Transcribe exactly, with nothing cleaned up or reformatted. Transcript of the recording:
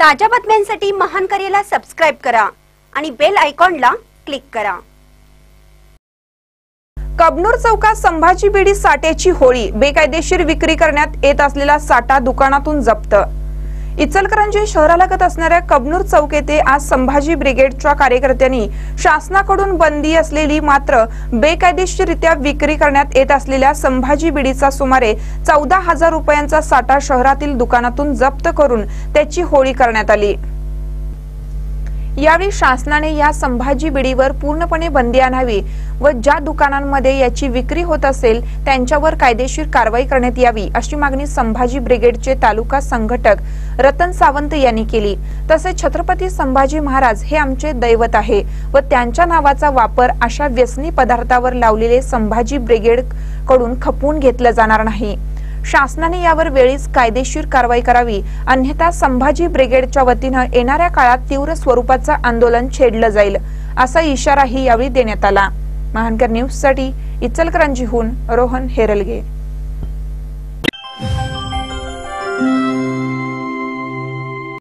ताज्या बातम्यांसाठी महान करेला सबस्क्राइब करा आणि बेल आयकॉनला क्लिक करा। कबनूर चौकात संभाजी बिडी साठ्याची होळी, बेकायदेशीर विक्री करण्यात येत असलेला साठा दुकानातून जप्त। इचलकरंजी शहरालगत असणाऱ्या कबनूर चौक येथे आज संभाजी ब्रिगेडच्या कार्यकर्त्यांनी शासनाकडून बंदी असलेली मात्र बेकायदेशीररित्या विक्री करण्यात येत असलेल्या संभाजी बिडीचा सुमारे चौदा हजार रुपयांचा साठा शहरातील दुकानातून जप्त करून त्याची होळी करण्यात आली। यावेळी शासनाने या संभाजी बिडीवर पूर्णपणे बंदी आणावी व ज्या दुकानांमध्ये याची विक्री होत असेल त्यांच्यावर कायदेशीर कारवाई करण्यात यावी अशी मागणी संभाजी ब्रिगेडचे तालुका संघटक रतन सावंत यांनी केली। तसेच छत्रपती संभाजी महाराज हे आमचे दैवत आहे व त्यांच्या नावाचा वापर अशा व्यसनी पदार्थावर लावलेले संभाजी ब्रिगेड कडून खपवून घेतला जाणार नाही। शासनाने यावर वेळीच कायदेशीर कारवाई करावी, अन्यथा संभाजी ब्रिगेडच्या वतीने येणाऱ्या काळात तीव्र स्वरूपाचा आंदोलन छेडलं जाईल असा इशाराही यावेळी देण्यात आला। महानकर न्यूज साठी इचलकरंजीहून रोहन हेरलगे।